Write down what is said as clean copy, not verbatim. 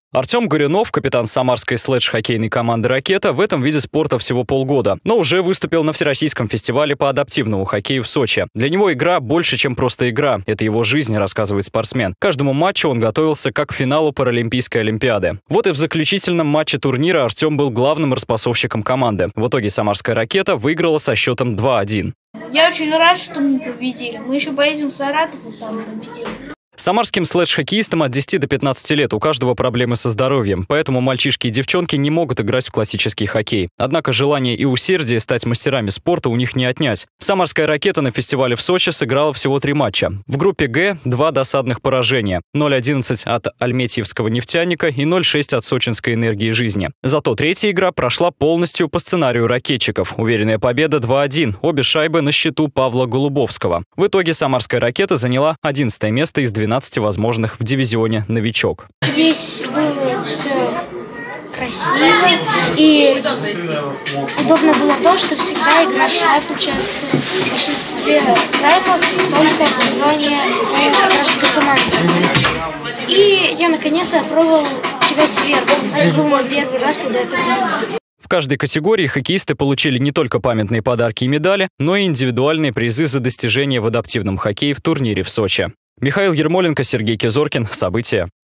Артем Горюнов, капитан самарской слэдж-хоккейной команды «Ракета», в этом виде спорта всего полгода, но уже выступил на Всероссийском фестивале по адаптивному хоккею в Сочи. Для него игра больше, чем просто игра. Это его жизнь, рассказывает спортсмен. К каждому матчу он готовился как к финалу Паралимпийской олимпиады. Вот и в заключительном матче турнира Артем был главным распасовщиком команды. В итоге самарская «Ракета» выиграла со счетом 2-1. Я очень рад, что мы победили. Мы еще поедем в Саратов и там победим. Самарским слэдж-хоккеистам от 10 до 15 лет у каждого проблемы со здоровьем, поэтому мальчишки и девчонки не могут играть в классический хоккей. Однако желание и усердие стать мастерами спорта у них не отнять. Самарская «Ракета» на фестивале в Сочи сыграла всего 3 матча. В группе «Г» 2 досадных поражения – 0-11 от Альметьевского «Нефтяника» и 0-6 от Сочинской «Энергии жизни». Зато третья игра прошла полностью по сценарию ракетчиков. Уверенная победа 2-1, обе шайбы на счету Павла Голубовского. В итоге самарская «Ракета» заняла 11 место из 12 возможных в дивизионе «Новичок». Здесь было все красиво и удобно было то, что всегда игра шла, получается, в большинстве таймов только в зоне вражеской команды. И я наконец-то пробовал кидать сверху. Это был мой первый раз, когда это делал. В каждой категории хоккеисты получили не только памятные подарки и медали, но и индивидуальные призы за достижения в адаптивном хоккее в турнире в Сочи. Михаил Ермоленко, Сергей Кизоркин. События.